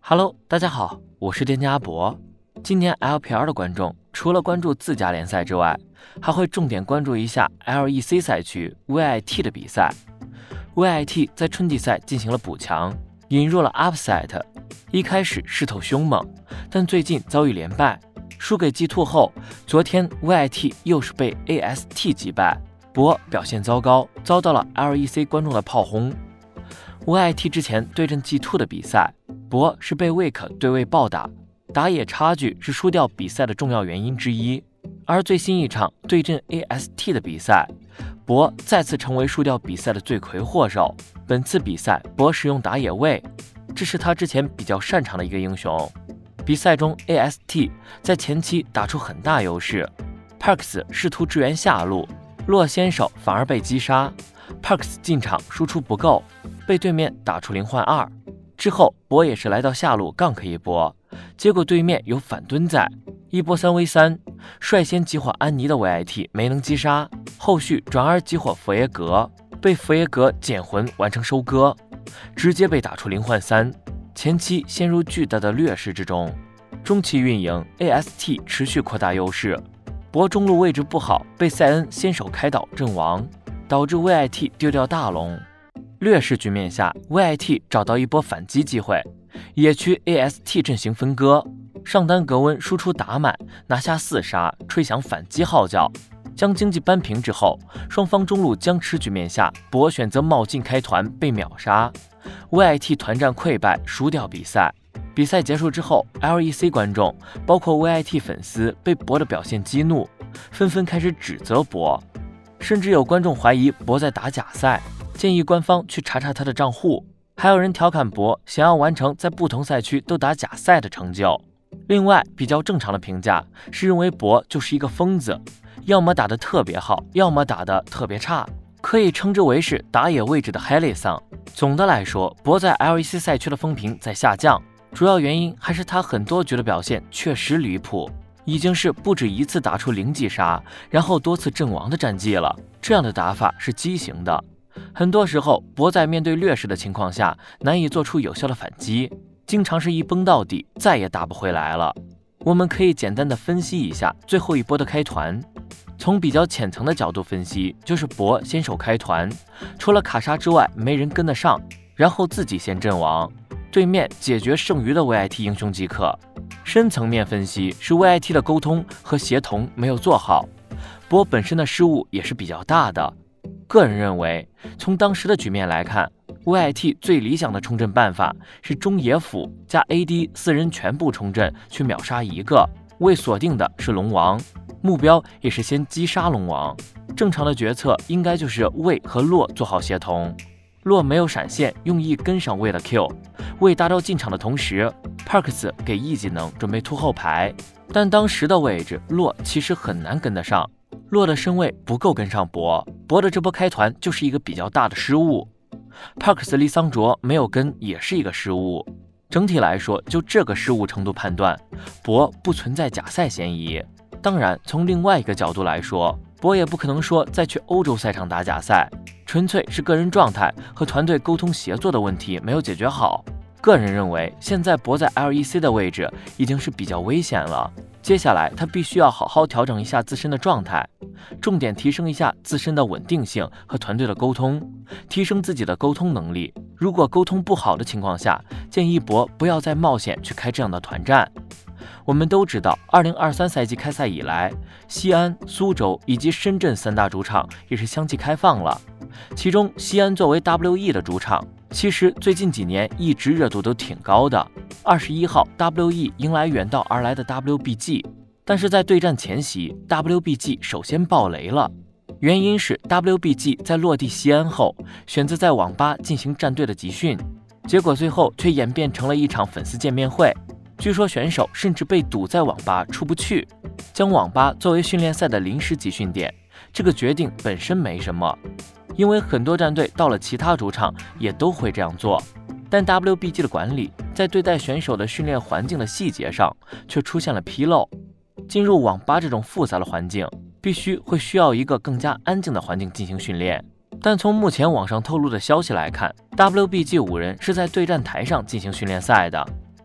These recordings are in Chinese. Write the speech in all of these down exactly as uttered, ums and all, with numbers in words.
Hello， 大家好，我是店家阿博。今年 L P L 的观众除了关注自家联赛之外，还会重点关注一下 L E C 赛区 V I T 的比赛。V I T 在春季赛进行了补强，引入了 Upset， 一开始势头凶猛，但最近遭遇连败，输给 G 二 后，昨天 V I T 又是被 A S T 击败，博表现糟糕，遭到了 L E C 观众的炮轰。V I T 之前对阵 G 二 的比赛，博是被 Weak 对位暴打，打野差距是输掉比赛的重要原因之一。而最新一场对阵 A S T 的比赛，博再次成为输掉比赛的罪魁祸首。本次比赛，博使用打野位，这是他之前比较擅长的一个英雄。比赛中 A S T 在前期打出很大优势 ，Perkz 试图支援下路，洛先手反而被击杀 ，Perkz 进场输出不够，被对面打出零换二。之后博也是来到下路gank一波，结果对面有反蹲在，一波三 v 三，率先激活安妮的 V I T 没能击杀，后续转而激活佛耶格，被佛耶格捡魂完成收割，直接被打出零换三，前期陷入巨大的劣势之中。中期运营 A S T 持续扩大优势，博中路位置不好，被塞恩先手开导阵亡，导致 V I T 丢掉大龙。劣势局面下 ，V I T 找到一波反击机会，野区 A S T 阵型分割，上单格温输出打满，拿下四杀，吹响反击号角，将经济扳平之后，双方中路僵持局面下，博选择冒进开团被秒杀 ，V I T 团战溃败，输掉比赛。比赛结束之后 ，L E C 观众包括 V I T 粉丝被博的表现激怒，纷纷开始指责博，甚至有观众怀疑博在打假赛。建议官方去查查他的账户，还有人调侃博想要完成在不同赛区都打假赛的成就。另外，比较正常的评价是认为博就是一个疯子，要么打得特别好，要么打得特别差，可以称之为是打野位置的海雷桑。总的来说，博在 L E C 赛区的风评在下降，主要原因还是他很多局的表现确实离谱，已经是不止一次打出零击杀，然后多次阵亡的战绩了。这样的打法是畸形的。很多时候，博在面对劣势的情况下，难以做出有效的反击，经常是一崩到底，再也打不回来了。我们可以简单的分析一下最后一波的开团。从比较浅层的角度分析，就是博先手开团，除了卡莎之外，没人跟得上，然后自己先阵亡，对面解决剩余的 V I T 英雄即可。深层面分析是 V I T 的沟通和协同没有做好，博本身的失误也是比较大的。个人认为，从当时的局面来看 ，V I T 最理想的冲阵办法是中野辅加 A D 四人全部冲阵去秒杀一个，未锁定的是龙王，目标也是先击杀龙王。正常的决策应该就是魏和洛做好协同，洛没有闪现，用 E 跟上魏的 Q， 魏大招进场的同时 ，Perkz 给 E 技能准备突后排，但当时的位置洛其实很难跟得上。洛的身位不够跟上博，博的这波开团就是一个比较大的失误。Perkz 离桑卓没有跟也是一个失误。整体来说，就这个失误程度判断，博不存在假赛嫌疑。当然，从另外一个角度来说，博也不可能说再去欧洲赛场打假赛，纯粹是个人状态和团队沟通协作的问题没有解决好。个人认为，现在博在 L E C 的位置已经是比较危险了。接下来他必须要好好调整一下自身的状态，重点提升一下自身的稳定性和团队的沟通，提升自己的沟通能力。如果沟通不好的情况下，建议博不要再冒险去开这样的团战。我们都知道，二零二三赛季开赛以来，西安、苏州以及深圳三大主场也是相继开放了。其中，西安作为 W E 的主场，其实最近几年一直热度都挺高的。二十一号 W E 迎来远道而来的 W B G， 但是在对战前夕 ，W B G 首先爆雷了。原因是 W B G 在落地西安后，选择在网吧进行战队的集训，结果最后却演变成了一场粉丝见面会。据说选手甚至被堵在网吧出不去，将网吧作为训练赛的临时集训点。这个决定本身没什么，因为很多战队到了其他主场也都会这样做。但 W B G 的管理在对待选手的训练环境的细节上却出现了纰漏。进入网吧这种复杂的环境，必须会需要一个更加安静的环境进行训练。但从目前网上透露的消息来看 ，W B G 五人是在对战台上进行训练赛的。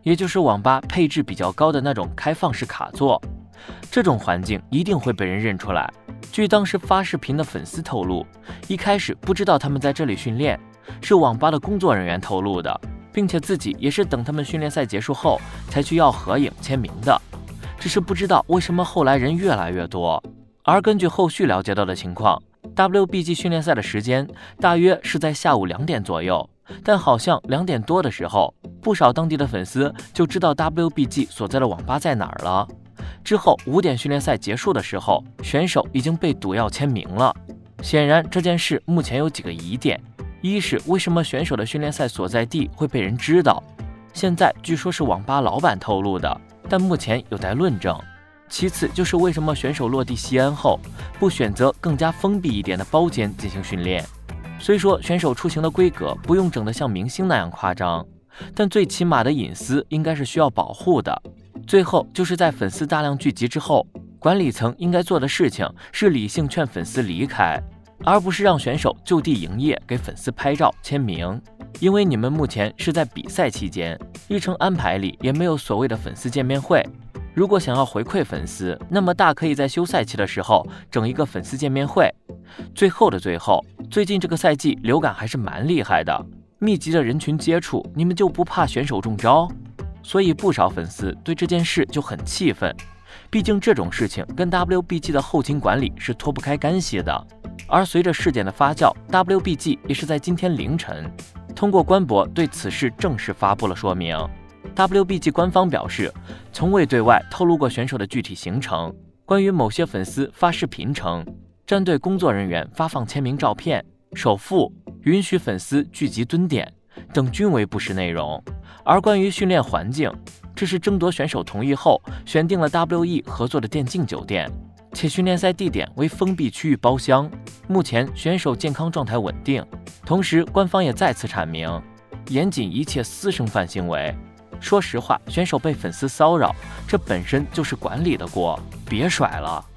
也就是网吧配置比较高的那种开放式卡座。这种环境一定会被人认出来。据当时发视频的粉丝透露，一开始不知道他们在这里训练，是网吧的工作人员透露的，并且自己也是等他们训练赛结束后才去要合影签名的。只是不知道为什么后来人越来越多。而根据后续了解到的情况， W B G 训练赛的时间大约是在下午两点左右，但好像两点多的时候，不少当地的粉丝就知道 W B G 所在的网吧在哪儿了。之后五点训练赛结束的时候，选手已经被堵要签名了。显然这件事目前有几个疑点：一是为什么选手的训练赛所在地会被人知道？现在据说是网吧老板透露的，但目前有待论证。其次就是为什么选手落地西安后不选择更加封闭一点的包间进行训练？虽说选手出行的规格不用整得像明星那样夸张，但最起码的隐私应该是需要保护的。最后就是在粉丝大量聚集之后，管理层应该做的事情是理性劝粉丝离开，而不是让选手就地营业给粉丝拍照签名。因为你们目前是在比赛期间，日程安排里也没有所谓的粉丝见面会。如果想要回馈粉丝，那么大可以在休赛期的时候整一个粉丝见面会。最后的最后，最近这个赛季流感还是蛮厉害的，密集的人群接触，你们就不怕选手中招？所以不少粉丝对这件事就很气愤，毕竟这种事情跟 W B G 的后勤管理是脱不开干系的。而随着事件的发酵， W B G 也是在今天凌晨通过官博对此事正式发布了说明。W B G 官方表示，从未对外透露过选手的具体行程。关于某些粉丝发视频称，战队工作人员发放签名照片、首付、允许粉丝聚集蹲点等均为不实内容。而关于训练环境，这是争夺选手同意后选定了 W E 合作的电竞酒店，且训练赛地点为封闭区域包厢。目前选手健康状态稳定。同时，官方也再次阐明，严谨一切私生饭行为。说实话，选手被粉丝骚扰，这本身就是管理的锅，别甩了。